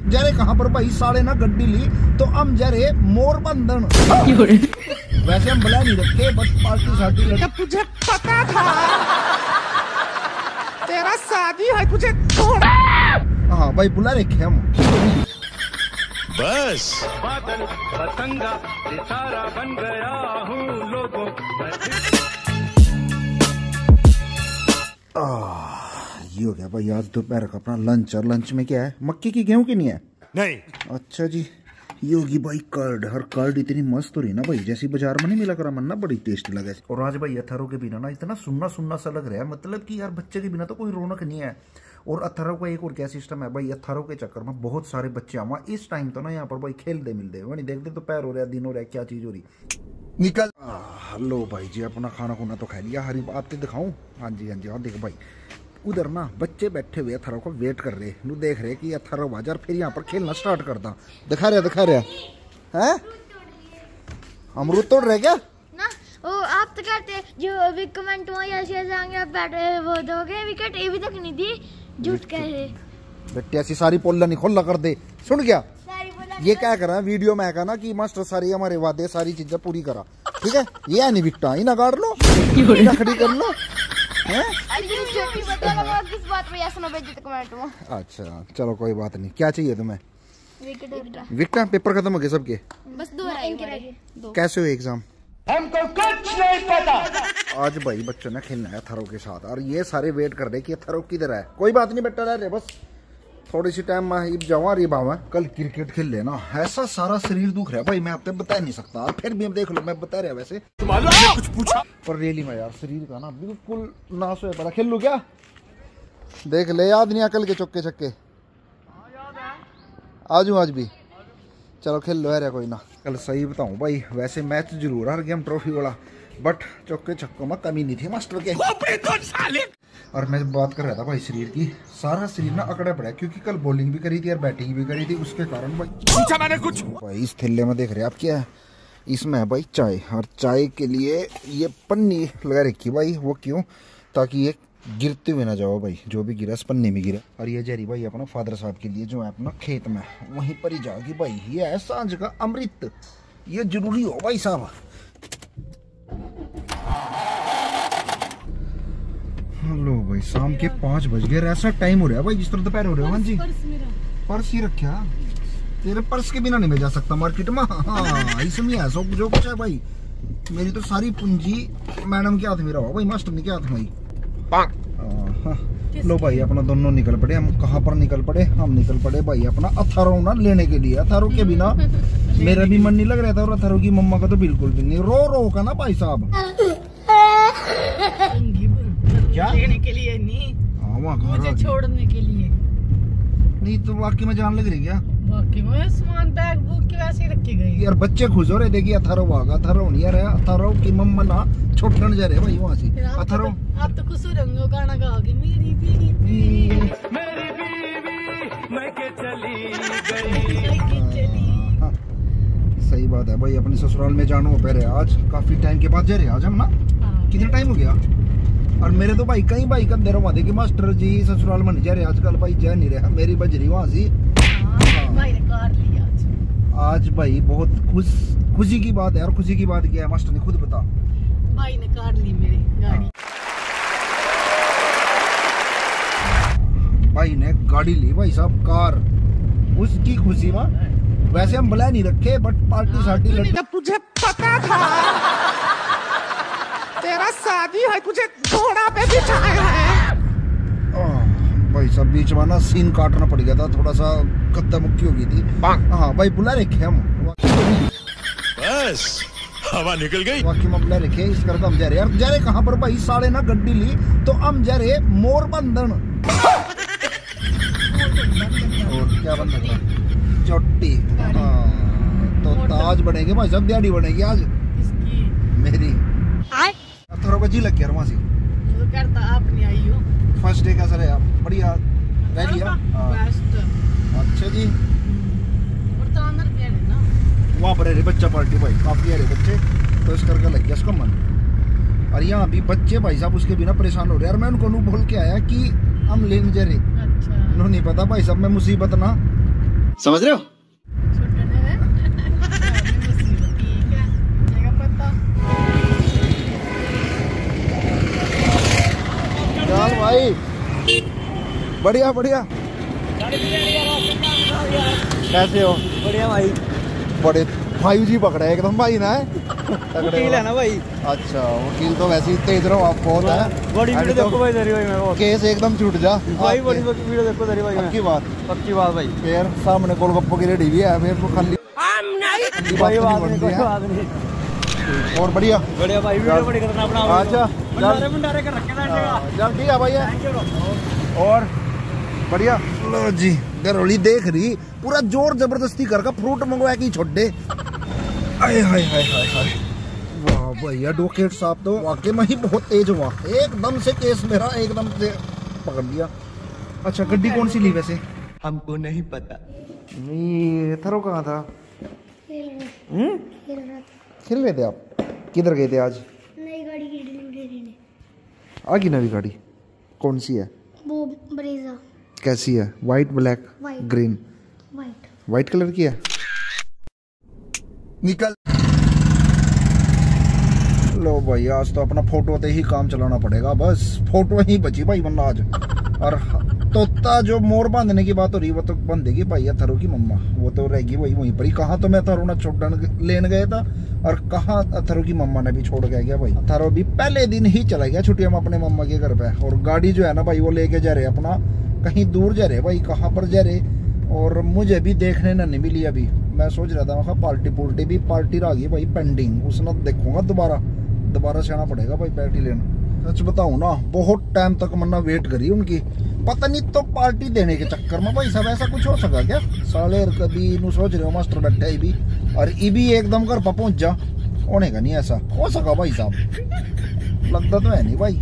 जरे कहाँ पर भाई साले ना गड्डी ली तो हम जरे मोर बंधन वैसे हम बुला नहीं रखे बट पार्टी शार्टी तुझे पता था तेरा शादी है तुझे थोड़ा। हाँ भाई बुला रखे हम बस बादल पतंगा सितारा बन गया हूँ लोगों। ये हो गया भाई आज दोपहर का अपना लंच। और लंच में क्या है? मक्की की गेहूं की नहीं है? नहीं। अच्छा जी ये होगी भाई कर्ड। हर कर्ड इतनी मस्त हो रही ना भाई जैसी बाजार में नहीं मिला करा मन ना, बड़ी टेस्टी लगे। और आज भाई अथारो के बिना ना इतना सुन्ना सुन्ना सा लग रहा है, मतलब कि यार बच्चे के बिना तो कोई रौनक नहीं है। और अथारो का एक और क्या सिस्टम है भाई, अथारो के चक्कर में बहुत सारे बच्चे आवा इस टाइम तो ना यहाँ पर भाई खेलते मिलते वही देखते तो पैर हो रहा है दिन हो रहा है क्या चीज हो रही निकल। लो भाई जी अपना खाना खुना तो खा लिया। हरी बात दिखाऊं? हाँ जी हाँ जी हाँ देख भाई उधर ना बच्चे बैठे हुए अथारो को वेट कर रहे नु देख रहे कि अथारो बाजार फिर यहाँ पर खेलना स्टार्ट करता। दिखा रहा है अमरूद तोड़ रहे क्या ना? वो आप तो कहते जो भी कमेंट हुआ ऐसे जाएंगे आप बैठे वो दोगे विकेट ये भी तक नहीं दी झूठ कह रहे बेटे ऐसी सारी पोल्ला नहीं खोला कर दे। सुन क्या ये क्या करा वीडियो में कहा ना कि मास्टर सारी हमारे वादे सारी चीजें पूरी करा ठीक है। ये नहीं बिकता ही ना गाड़ लो खड़ी कर लो। किस बात पे ऐसा ना भेजे तो कमेंट में। अच्छा चलो कोई बात नहीं। क्या चाहिए तुम्हें? विकेट पेपर खत्म हो गए सबके? बस दो। कैसे हुए एग्जाम? हमको कुछ नहीं पता। आज भाई बच्चों ने खेलना है थरो के साथ और ये सारे वेट कर रहे कि थरो किधर है। कोई बात नहीं बेटा रहे बस थोड़ी सी टाइम में जावा रही बाबा कल क्रिकेट खेल लेना। ऐसा सारा शरीर दुख रहा है भाई मैं आपको बता नहीं सकता। और फिर भी हम देख लो मैं बता रहा वैसे कुछ पूछा पर रेली में यार शरीर का ना बिल्कुल नाश हो पड़ा। खेल लू क्या? देख ले याद नहीं कल के चौके छक्के आज आज भी चलो खेल लो यार कोई ना। कल सही बताऊं भाई वैसे मैच जरूर हार गया हम ट्रॉफी वाला बट चौके छक्कों में कमी नहीं थी मास्टर के। और मैं बात कर रहा था भाई शरीर की सारा शरीर ना अकड़ा पड़ा क्योंकि कल बॉलिंग भी करी थी और बैटिंग भी करी थी उसके कारण भाई पूछा मैंने कुछ भाई इस थैले में देख रहे आप क्या है इसमें है भाई चाय। और चाय के लिए ये पन्नी लगा रखी भाई वो क्यों ताकि ये गिरते हुए ना जाओ भाई जो भी गिरा इस पन्नी में गिरा। और ये जहरी भाई अपना फादर साहब के लिए जो है अपना खेत में वहीं पर ही जाओगी भाई ये है सांझ का अमृत ये जरूरी हो भाई साहब। लो भाई शाम के 5 बज गए ऐसा टाइम हो रहा है भाई जिस तरह दोपहर हो रहा है। हाँ जी पर्स ही रखा तेरे पर्स के बिना नहीं भेजा सकता मार्केट में। हाँ इसमें है सब जो कुछ है भाई मेरी तो सारी पूंजी मैडम के हाथ में रहा भाई मास्टर ने क्या हाथ में। लो भाई अपना दोनों निकल पड़े। हम कहाँ पर निकल पड़े? हम निकल पड़े भाई अपना अथारो ना लेने के लिए। अथारो के बिना मेरा भी मन नहीं लग रहा था और अथारो की मम्मा का तो बिल्कुल भी नहीं। रो का ना भाई साहब क्या लेने के लिए नहीं मुझे छोड़ने के लिए नहीं तो वाकई में जान लग रही क्या? बाकी में सामान बैग बुक के वैसे ही रखे गए यार बच्चे खुश हो रहे थे कि अथारो भागा अथारो नहीं रहा अथारो की मम्मा ना छोड़ने जा रहे भाई वहाँ से। अथारो आप तो खुश हो रहे हो गाना गाओगे मेरी बीवी मैं के चली सही बात है भाई अपने ससुराल में जानो पहले आज काफी टाइम के बाद जा रहे आज हम ना। कितना टाइम हो गया? और मेरे तो भाई कई भाई कंधे रवा दे कि मास्टर जी ससुराल में नहीं जा रहे आजकल भाई जा नहीं रहा मेरी बजरी वहां से। भाई ने कार लिया आज भाई बहुत खुशी की बात है। और खुशी की बात क्या है मास्टर ने खुद बता। भाई ने कार ली मेरी गाड़ी। भाई ने गाड़ी ली भाई साहब कार उसकी खुशी में वैसे हम बुला नहीं रखे बट पार्टी शार्टी तुझे पता था तेरा शादी है तुझे घोड़ा पे बिठाया है। भाई सब बीच में ना सीन काटना पड़ गया था थोड़ा सा कद्दा मुक्की हो गई थी। हाँ भाई बुला रखे हम बस हवा निकल गई वाकई में बुला रखे इस करके हम जा रहे यार जा रहे कहाँ पर भाई साले ना गड्डी ली तो हम जा रहे मोर बंधन। और क्या बंधन? चोटी। तो ताज बनेगी भाई सब दिहाड़ी बनेगी आज मेरी। थोड़ा जी लग गया वहां से करता आप नहीं आई हो। फर्स्ट डे कैसा रहा? बढ़िया रह लिया। अच्छा जी और तो अंदर क्या है ना वहाँ पर है बच्चा पार्टी भाई काफी है बच्चे तो इस करके लग गया उसका मन। और यहाँ भी बच्चे भाई साहब उसके बिना परेशान हो रहे यार। मैं उनको बोल के आया कि हम लेने जा रहे। अच्छा उन्होंने नहीं पता भाई साहब मैं मुसीबत ना समझ रहे हो? चल भाई, बढ़िया बढ़िया। कैसे हो? बढ़िया भाई। बड़े 5G पकड़ा है एकदम भाई ना। वकील है ना भाई। अच्छा, वकील तो वैसे ही तेज रहो आप बहुत है। बड़ी वीडियो देखो भाई दरी भाई मैं केस एकदम छूट जा भाई। बड़ी वीडियो देखो दरी भाई। पक्की बात भाई। फिर सामने गोलगप्पों की रेडी भी है, फिर तो खाली कोई बात नहीं। और बढ़िया भाई, वीडियो बड़ी करना अपना। अच्छा भंडारे कर रखे हैं जल्दी है भाई। और बढ़िया। लो जी, घरोली देख रही पूरा जोर जबरदस्ती करके फ्रूट मंगवा के छोड़ दे। आय हाय हाय हाय हाय, वाह भैया एडवोकेट साहब तो वाकई में ही बहुत तेज हुआ। एकदम से केस मेरा एकदम से पकड़ लिया। अच्छा, गड्डी कौन सी ली वैसे? हमको नहीं पता। ये थरो कहाँ था? खेल रहे थे आप? किधर गए थे आज? नई गाड़ी की डिलीवरी देने। आगे नवी गाड़ी कौन सी है? वो ब्रेजा। कैसी है? White, black, green? White colour की है। निकल लो भाई, आज तो अपना फोटो ते ही काम चलाना पड़ेगा। बस फोटो ही बची भाई वरना आज। और तोता जो मोर बांधने की बात हो रही है वो तो बंधेगी भाई अथरो की मम्मा, वो तो रहेगी वही वहीं पर ही। कहाँ तो मैं अथरो ना छोड़ने लेने गया था और कहाँ अथरो की मम्मा ने भी छोड़ के गया भाई। अथरो भी पहले दिन ही चला गया छुट्टियों में अपने मम्मा के घर पे। और गाड़ी जो है ना भाई वो लेके जा रहे अपना कहीं दूर जा रहे भाई। कहाँ पर जा रहे और मुझे भी देखने ना नहीं मिली अभी। मैं सोच रहा था पार्टी भी पार्टी रह गई भाई पेंडिंग, उसने देखूंगा दोबारा से आना पड़ेगा भाई पार्टी लेना। सच बताऊं ना, बहुत टाइम तक मन्ना वेट करी उनकी, पता नहीं तो पार्टी देने के चक्कर में भाई सब ऐसा कुछ हो सका क्या? साले कभी नु सोच रहे हो मास्टर बैठा ही भी और ये भी एकदम घर पर पहुंच जा, होने का नहीं ऐसा हो सका भाई साहब, लगता तो है नहीं भाई।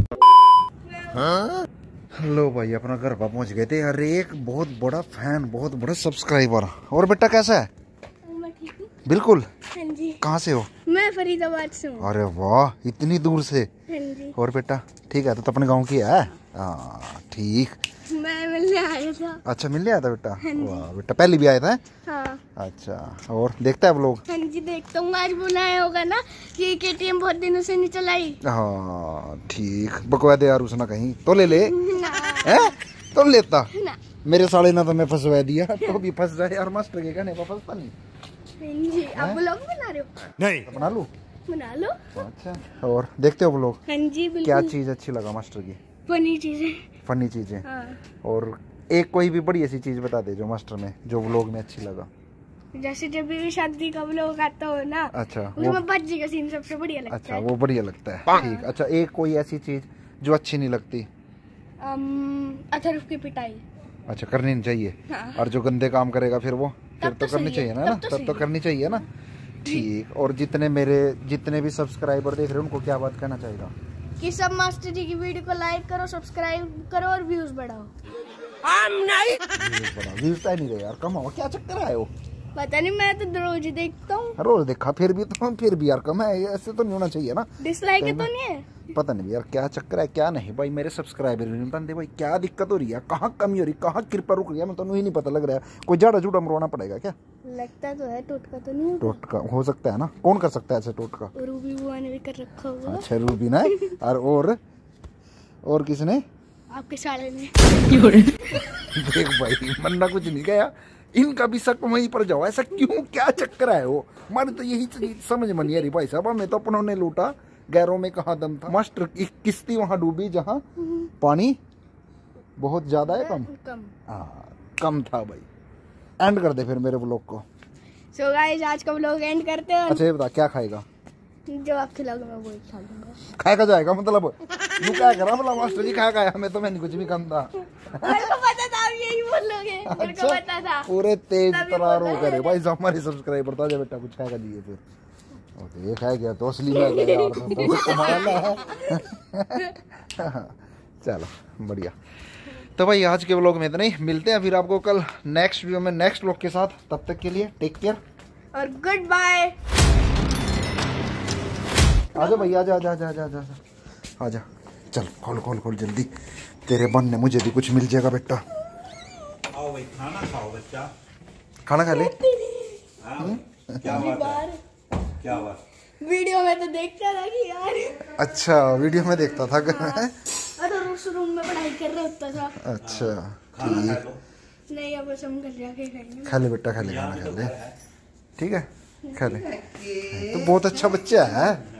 हेलो भाई, अपना घर पर पहुंच गए थे। अरे एक बहुत बड़ा फैन, बहुत बड़ा सब्सक्राइबर। और बेटा कैसा है? मैं ठीक हूँ। बिल्कुल। हाँ जी। कहाँ से हो? मैं फरीदाबाद से हूँ। अरे वाह, इतनी दूर से। हाँ जी। और बेटा ठीक है? तो अपने गांव की है? हाँ ठीक। मैं मिलने आया था। अच्छा, मिलने आया था बेटा? वाह बेटा, पहले भी आया था? हाँ। अच्छा, और देखता है आप लोग? हाँ जी देखता हूँ। आज बुलाया होगा ना कि KTM बहुत दिनों से नहीं चलाई। हाँ ठीक, बकवा दे यार उसने कहीं तो ले ले है तो लेता ना। मेरे साले ना तो मैं फंसवा दिया तो भी फंस जाए यार। मास्टर के कहने पर फंसता नहीं। हाँ जी, आप ब्लॉग बना रहे हो? नहीं। बना लूं? बना लो। अच्छा, और देखते हो ब्लॉग? हाँ जी बिल्कुल। क्या चीज अच्छी लगा मास्टर की? फनी चीजें। फनी चीजें। हाँ। और एक कोई भी बड़ी ऐसी चीज बता दे जो मास्टर में, जो व्लॉग में अच्छी लगा। जैसे जब भी शादी का व्लॉग आता हो ना, अच्छा, उसमें बच्ची का सीन सबसे बढ़िया लगता अच्छा, है। वो बढ़िया लगता है। ठीक। अच्छा, एक कोई ऐसी चीज जो अच्छी नहीं लगती? अथर्व की पिटाई। अच्छा, करनी नहीं चाहिए। हाँ। और जो गंदे काम करेगा फिर वो फिर तो करनी सही चाहिए है, ना, तब तो करनी चाहिए ना। ठीक। और जितने भी सब्सक्राइबर देख रहे हैं उनको क्या बात कहना चाहेगा? कि सब मास्टर जी की वीडियो को लाइक करो, सब्सक्राइब करो और व्यूज बढ़ाओ। व्यूज नहीं रहे यार, कम हो क्या चक्कर है वो? पता नहीं, मैं तो रोज ही देखता हूँ। रोज देखा फिर भी यार कम है, ऐसे तो नहीं होना चाहिए ना। डिसलाइक तो नहीं है? पता नहीं यार क्या चक्कर है क्या नहीं भाई। मेरे सब्सक्राइबर नहीं बनते भाई, क्या दिक्कत हो रही है, कहाँ कमी हो रही, कहाँ कृपा रुक रही है, मैं तो नहीं पता लग रहा है। कोई झाड़ा झूठा मरवाना पड़ेगा क्या? लगता तो है, टोटका तो नहीं होगा। टोटका हो सकता है ना, कौन कर सकता है ऐसे टोटका? रूबी बुआ ने भी कर रखा होगा। अच्छा, रूबी ना। और किसने? आपके साले ने। देख भाई, मन्ना कुछ नहीं गया, इनका भी शक वहीं पर जाओ। ऐसा क्यों, क्या चक्कर है वो? हमारे तो यही समझ में नहीं आ रही भाई साहब। हमें तो अपनों ने लूटा, गैरों में कहाँ दम था। मास्टर की किश्ती वहां डूबी जहां पानी बहुत ज्यादा है। कम था भाई। एंड कर दे फिर मेरे व्लॉग को। सो गाइस, आज का व्लॉग एंड करते हैं। अच्छा ये बता, क्या खाएगा? जो आप खिलाओगे मैं वही खा लूंगा। खाएगा जाएगा मतलब तू क्या करा बोला मास्टर जी खाएगा? हमें तो मैंने कुछ भी कम था। मेरे को पता था आप यही बोलोगे। मेरे को पता था। पूरे तेज तरार हो करे भाई, हमारे सब्सक्राइबर था। बेटा कुछ खाएगा दिए फिर ओके, ये खाया गया तो असली में यार बहुत कमाल है। चलो बढ़िया। तो भाई आज के व्लॉग में इतना ही, मिलते हैं फिर आपको कल नेक्स्ट वीडियो में नेक्स्ट व्लॉग के साथ। तब तक के लिए टेक केयर और गुड बाय। आजा भाई, आजा आजा आजा आजा आजा आजा। चल खोल जल्दी, तेरे बनने मुझे भी कुछ मिल जाएगा बेटा। आओ भाई, खाना खाओ बच्चा। खाना खा ले। क्या बात वीडियो में तो देखता था कि यार। अच्छा वीडियो में देखता था घर में। अरे उस रूम में पढ़ाई कर रहे होता था। अच्छा ठीक। नहीं अब हम घर जाके खाएंगे। खा ले बेटा, खा ले, खाना खा ले, ठीक है खा ले। तो बहुत अच्छा बच्चा है।